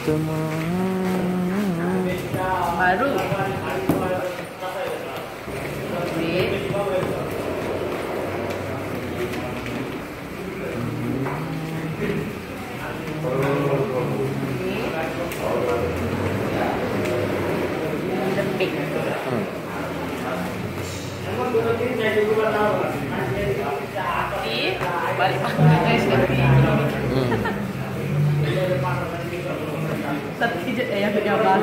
Baru. Wait. Lembik. Balik guys nanti. Satu kejap yang bergambar.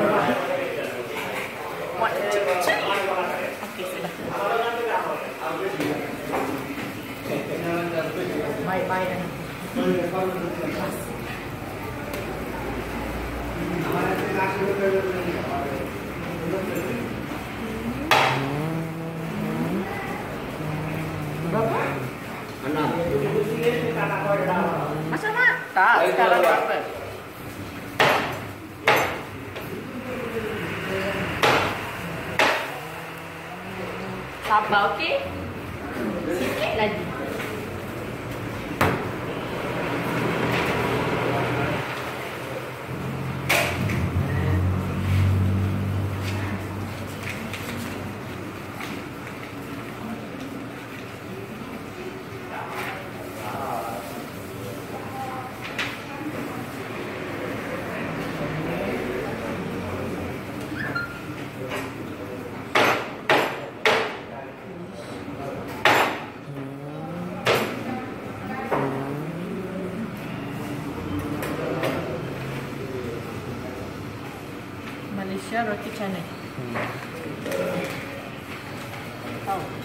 Okey, sudah. Bye-bye dan. Berapa? 6. Masa nak? Tak, sekarang berapa? Sabar, okey? Sikit lagi. Malaysia roti canai. Tahu.